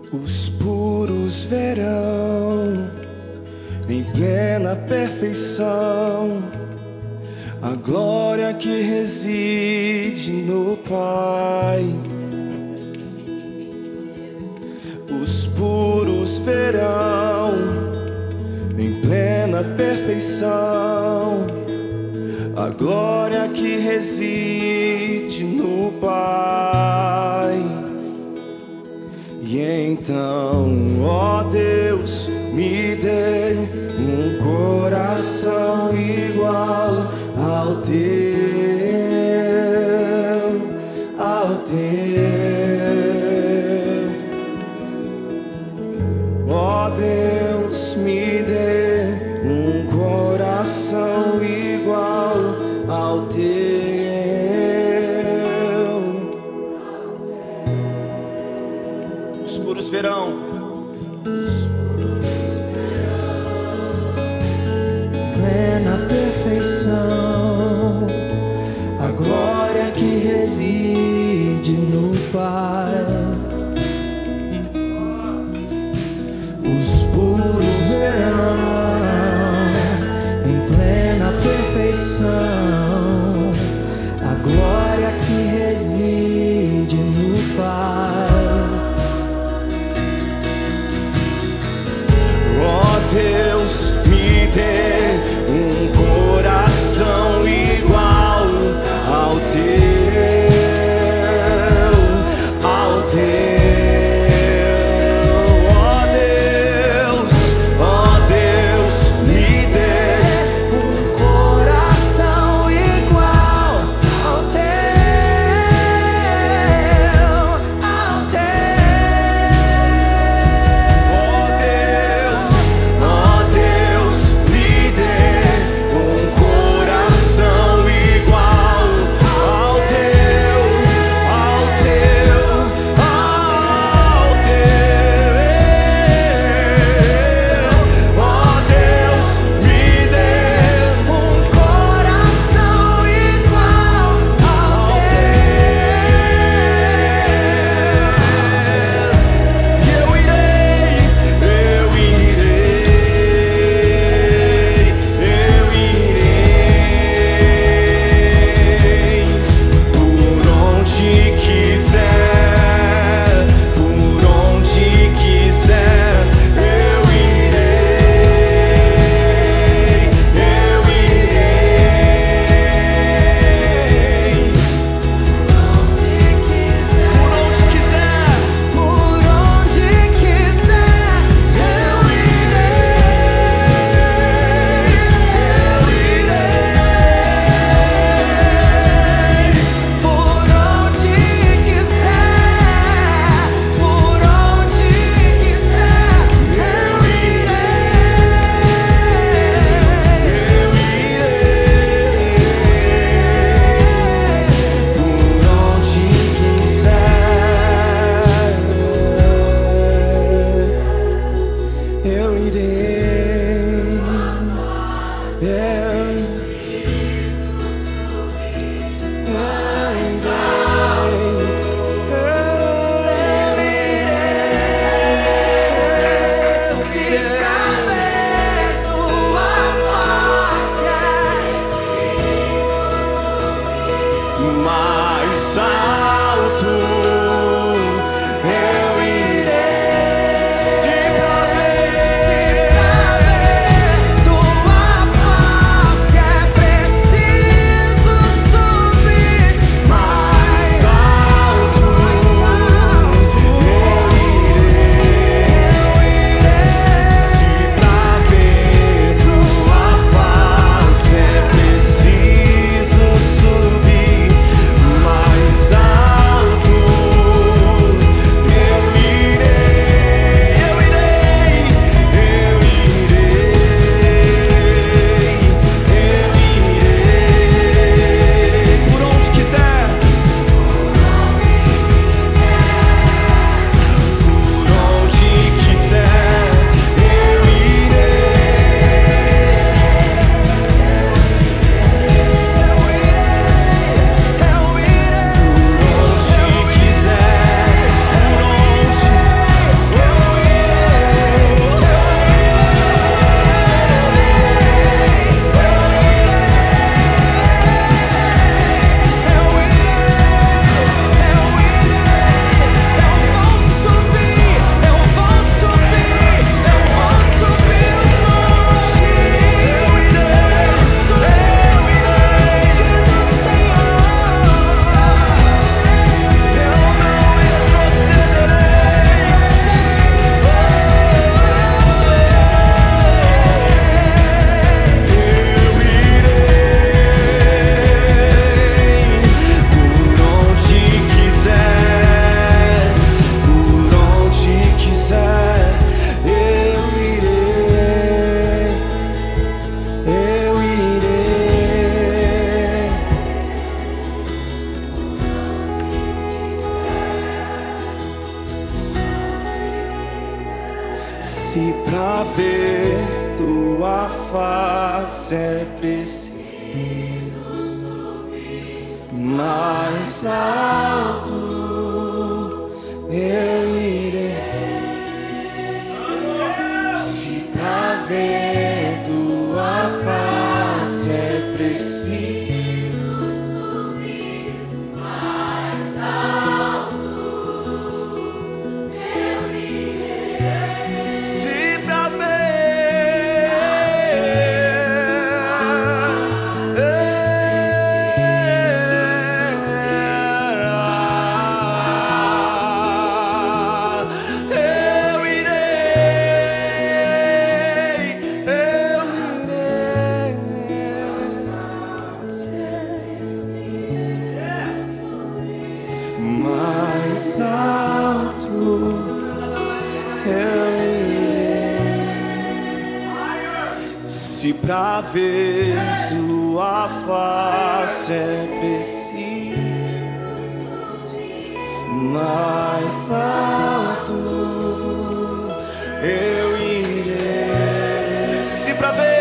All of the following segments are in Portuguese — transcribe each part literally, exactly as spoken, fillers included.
Os puros verão em plena perfeição a glória que reside no Pai. Os puros verão em plena perfeição a glória que reside no Pai. E então, ó Deus, me dê um coração igual ao teu, ao teu. Ó Deus, me dê um coração igual ao teu. Os puros verão, plena perfeição, a glória que reside no Pai. Os puros verão em plena perfeição a glória que reside no Pai. ó Deus, me dê um coração igual ao teu, ao teu. Ó Deus, ó Deus, me dê Um coração igual ao teu, ao teu. ó Deus, ó Deus, me Se pra ver tua face é preciso subir mais alto, eu irei. Se pra ver tua face é preciso subir mais alto, eu irei. Se pra ver, eu irei, eu irei. Mais alto, eu irei. Se pra ver tua face é preciso mais alto, eu irei. Se pra ver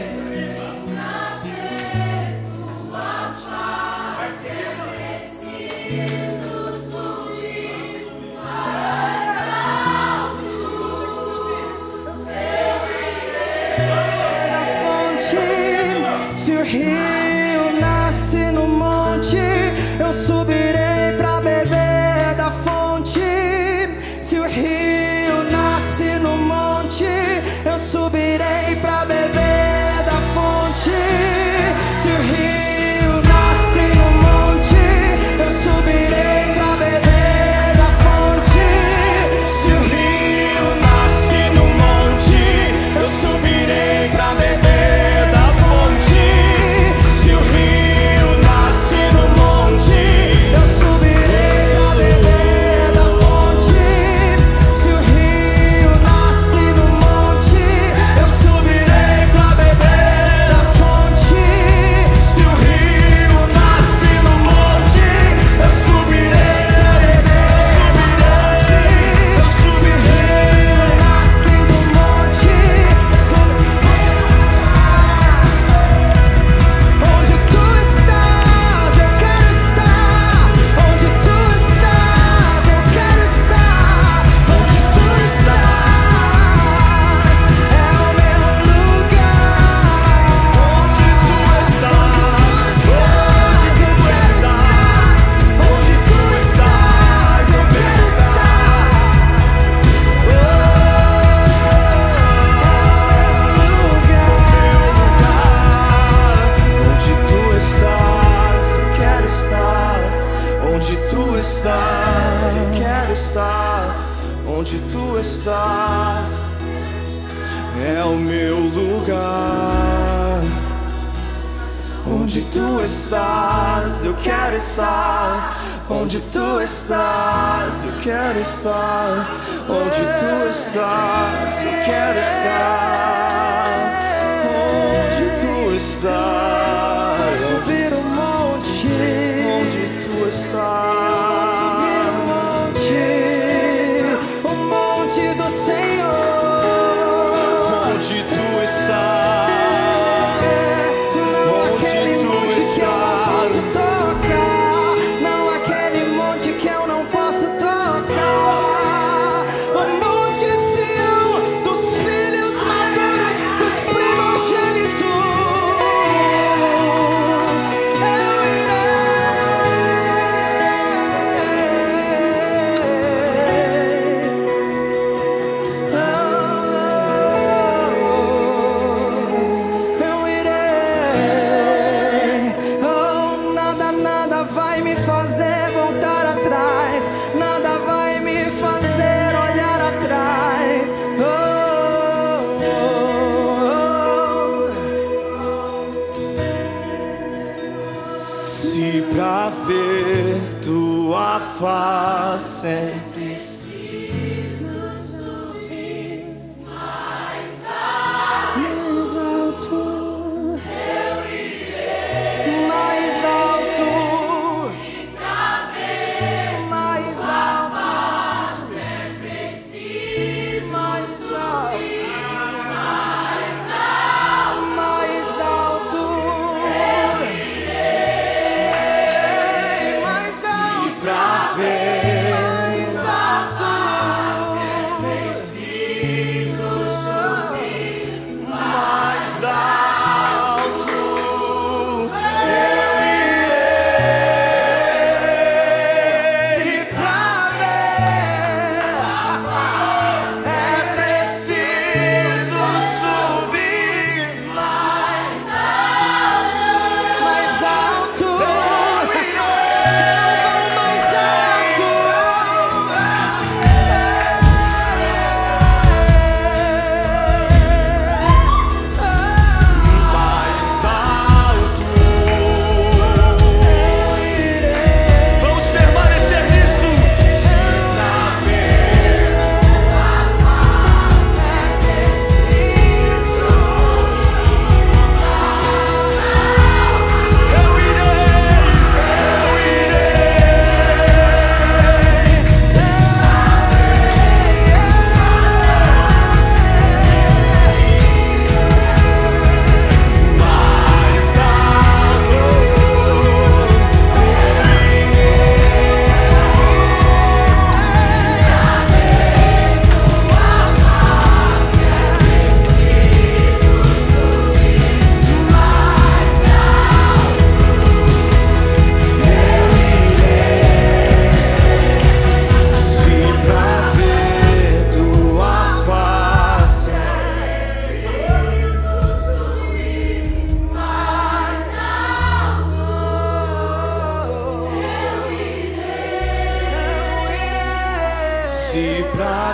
se o rio nasce no monte, eu subirei pra beber da fonte. Se o rio nasce no monte, eu subirei pra beber da fonte. Se o rio nasce no monte, eu subirei pra beber da fonte. Se o rio nasce no monte, eu subirei pra beber da fonte. Se o rio nasce no monte, eu subirei pra beber da fonte. Se o rio nasce no monte, eu subirei pra beber da fonte. Se o rio nasce no monte, eu subirei pra beber da fonte. Se o rio nasce no monte, onde tu estás, eu quero estar. Onde tu estás, eu quero estar. Onde tu estás, é o meu lugar. Onde tu estás, onde tu estás, onde tu estás, eu quero estar. É o onde tu estás, eu quero estar. Onde tu estás, eu quero estar. Onde tu estás, é o meu lugar. Onde tu estás, eu quero estar. Onde tu estás, eu quero estar. Onde tu estás, eu quero estar. Onde tu estás, subir o monte, onde tu estás, subir o monte, o monte do Senhor. onde tu estás, Não onde aquele tu monte que eu não estás. posso tocar, não aquele monte que eu não posso tocar. O monte Sião dos filhos maduros, dos primogênitos. Eu irei. Eu irei. Oh, nada, nada vai me fazer voltar atrás. Nada vai me fazer olhar atrás. Oh, oh, oh. Se pra ver tua face é preciso subir mais alto, Mais alto, mais alto, mais alto, mais alto.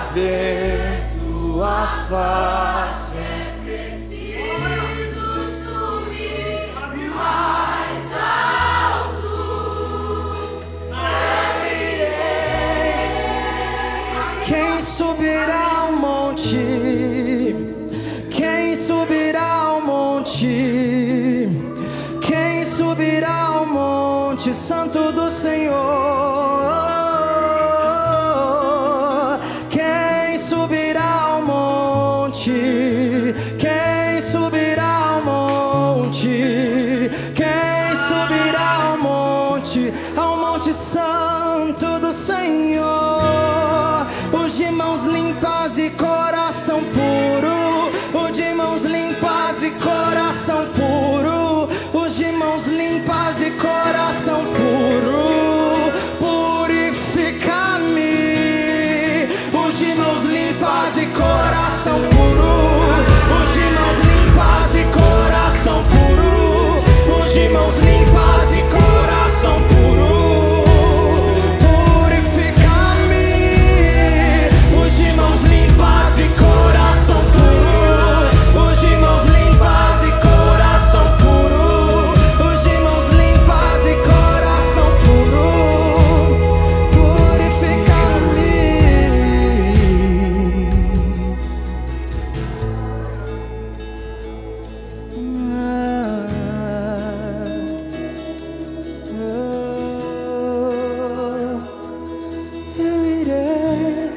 ver tua face. É preciso subir mais alto. Eu irei. Quem subirá ao monte? Quem subirá ao monte? Quem subirá ao monte santo do Senhor? Quem subirá ao monte? Quem subirá ao monte? Quem subirá ao monte? Ao monte santo do Senhor. Os de mãos limpas e coração puro. Os de mãos limpas e coração puro. Os de mãos limpas e coração puro. Purifica-me. Os de mãos limpas e coração puro. Os de mãos limpas e coração puro. Os de mãos limpas e coração puro. Purifica-me. Os de mãos limpas e coração puro. Os de mãos limpas e coração puro. Os de mãos limpas e coração puro. Purifica-me. Eu irei,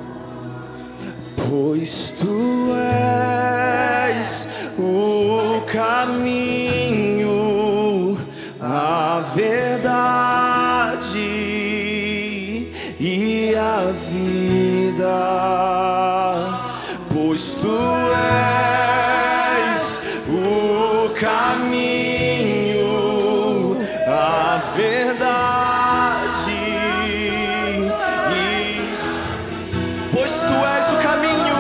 Pois tu és o caminho, a verdade e a vida. Pois tu és o caminho, a verdade e pois tu és o caminho,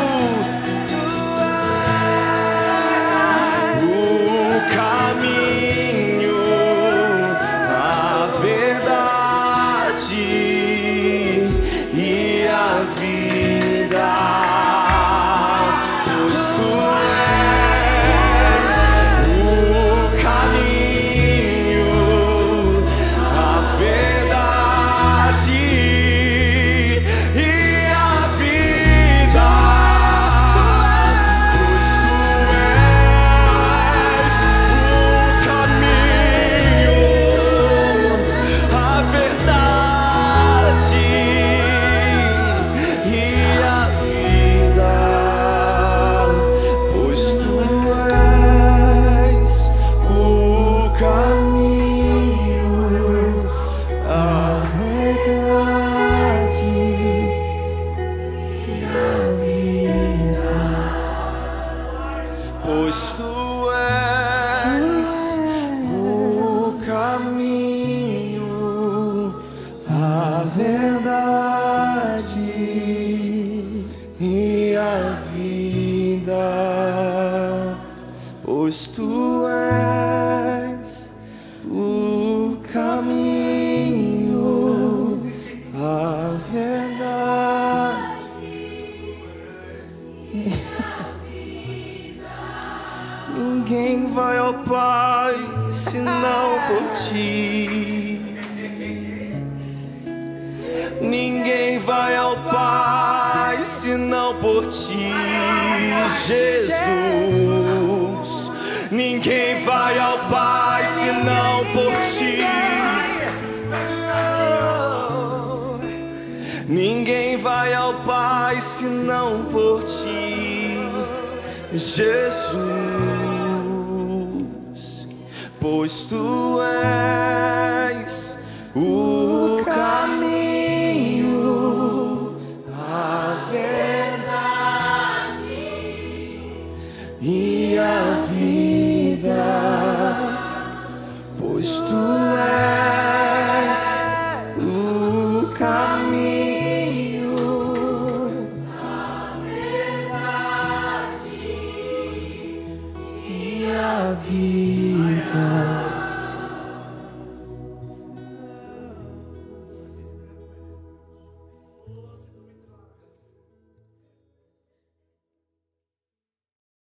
o caminho, a verdade e a vida. Pois tu és o caminho, a verdade e a vida. Pois tu és o caminho, a verdade e a vida. Pois tu és o caminho, a verdade e a vida. Pois tu és o caminho, a verdade e a vida. Pois tu és o caminho, a verdade. Ninguém vai ao Pai senão por ti. Ninguém vai ao Pai senão por ti, Jesus. Ninguém vai ao Pai senão por ti. Ninguém vai ao Pai senão por ti, Jesus. Pois tu és o caminho, a verdade e a vida. Pois tu és o caminho, a verdade e a vida.